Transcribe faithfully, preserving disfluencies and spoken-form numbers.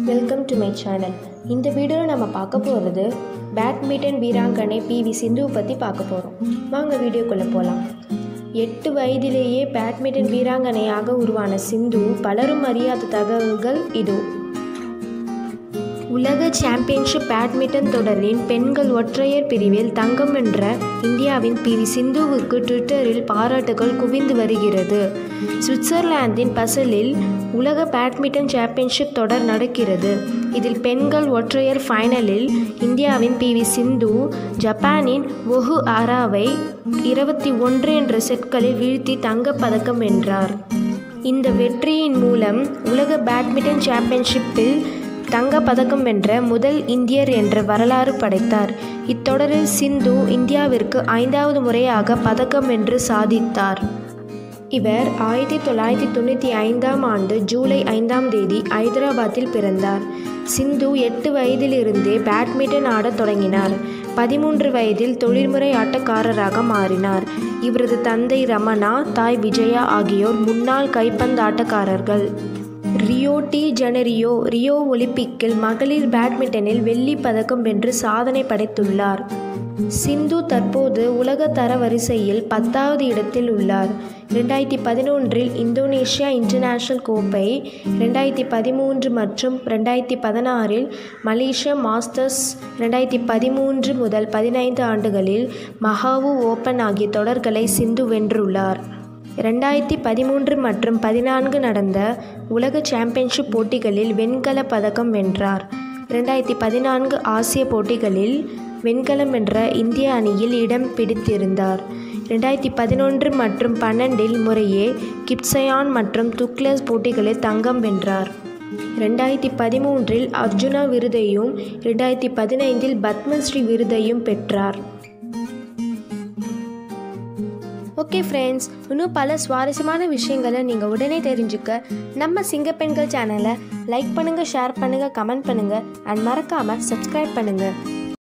Welcome to my channel. இந்த வீடியோவில் நம்ம பார்க்க போகிறது பேட்மிண்டன் வீராங்கனை பிவி சிந்துவை பற்றி பார்க்க போகிறோம். வாங்க வீடியோக்குள்ளே போகலாம். எட்டு வயதிலேயே பேட்மிண்டன் வீராங்கனையாக உருவான சிந்து பலரும் அறியாத தகவல்கள் இதோ. உலக சாம்பியன்ஷிப் பேட்மிண்டன் தொடரின் பெண்கள் ஒற்றையர் பிரிவில் தங்கம் வென்ற இந்தியாவின் பிவி சிந்துவுக்கு ட்விட்டரில் பாராட்டுகள் குவிந்து வருகிறது. சுவிட்சர்லாந்தின் பசலில் உலக பேட்மிண்டன் சாம்பியன்ஷிப் தொடர் நடக்கிறது. இதில் பெண்கள் ஒற்றையர் ஃபைனலில் இந்தியாவின் பிவி சிந்து ஜப்பானின் ஒஹு ஆராவை இருபத்தி ஒன்று என்ற செட்களில் வீழ்த்தி தங்கப்பதக்கம் வென்றார். இந்த வெற்றியின் மூலம் உலக பேட்மிண்டன் சாம்பியன்ஷிப்பில் தங்க பதக்கம் வென்ற முதல் இந்தியர் என்ற வரலாறு படைத்தார். இத்தொடரில் சிந்து இந்தியாவிற்கு ஐந்தாவது முறையாக பதக்கம் வென்று சாதித்தார். இவர் ஆயிரத்தி தொள்ளாயிரத்தி தொண்ணூற்றி ஐந்தாம் ஆண்டு ஜூலை ஐந்தாம் தேதி ஐதராபாத்தில் பிறந்தார். சிந்து எட்டு வயதிலிருந்தே பேட்மிண்டன் ஆடத் தொடங்கினார். பதிமூன்று வயதில் தொழில்முறை ஆட்டக்காரராக மாறினார். இவரது தந்தை ரமணா, தாய் விஜயா ஆகியோர் முன்னாள் கைப்பந்து ஆட்டக்காரர்கள். ரியோ டி ஜெனரியோ ரியோ ஒலிம்பிக்கில் மகளிர் பேட்மிண்டனில் வெள்ளி பதக்கம் வென்று சாதனை படைத்துள்ளார். சிந்து தற்போது உலக தர வரிசையில் பத்தாவது இடத்தில் உள்ளார். ரெண்டாயிரத்தி பதினொன்றில் இந்தோனேஷியா இன்டர்நேஷனல் கோப்பை, ரெண்டாயிரத்தி பதிமூன்று மற்றும் ரெண்டாயிரத்தி பதினாறில் மலேசியா மாஸ்டர்ஸ், ரெண்டாயிரத்தி பதிமூன்று முதல் பதினைந்து ஆண்டுகளில் மகாவு ஓப்பன் ஆகிய தொடர்களை சிந்து வென்றுள்ளார். ரெண்டாயிரத்தி பதிமூன்று மற்றும் பதினான்கு நடந்த உலக சாம்பியன்ஷிப் போட்டிகளில் வெண்கல பதக்கம் வென்றார். ரெண்டாயிரத்தி பதினான்கு ஆசிய போட்டிகளில் வெண்கலம் வென்ற இந்திய அணியில் இடம் பிடித்திருந்தார். ரெண்டாயிரத்தி பதினொன்று மற்றும் பன்னெண்டில் முறையே கிப்சயான் மற்றும் துக்லஸ் போட்டிகளில் தங்கம் வென்றார். ரெண்டாயிரத்தி பதிமூன்றில் அர்ஜுனா விருதையும் ரெண்டாயிரத்தி பதினைந்தில் பத்மஸ்ரீ விருதையும் பெற்றார். ஓகே ஃப்ரெண்ட்ஸ், இன்னும் பல சுவாரஸ்யமான விஷயங்களை நீங்கள் உடனே தெரிஞ்சுக்க நம்ம சிங்கப்பெண்கள் சேனலை லைக் பண்ணுங்கள், ஷேர் பண்ணுங்கள், கமெண்ட் பண்ணுங்கள் அண்ட் மறக்காமல் சப்ஸ்கிரைப் பண்ணுங்கள்.